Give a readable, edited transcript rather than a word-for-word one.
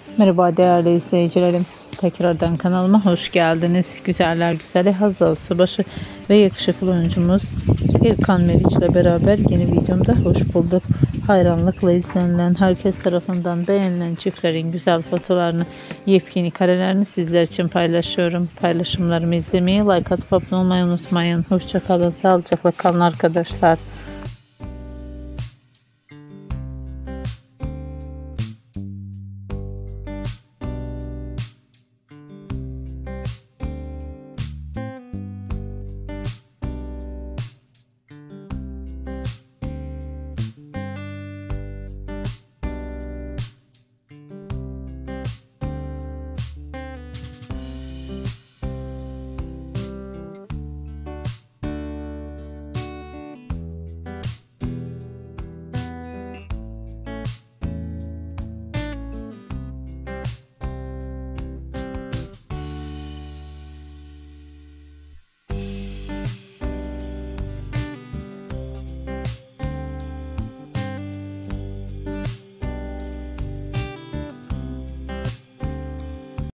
Merhaba değerli izleyicilerim. Tekrardan kanalıma hoş geldiniz. Güzeller güzeli Hazal Subaşı ve yakışıklı oyuncumuz İlkan Meriç ile beraber yeni videomda hoş bulduk. Hayranlıkla izlenilen, herkes tarafından beğenilen çiftlerin güzel fotolarını, yepyeni karelerini sizler için paylaşıyorum. Paylaşımlarımı izlemeyi, like atıp abone olmayı unutmayın. Hoşça kalın, sağlıcakla kalın arkadaşlar.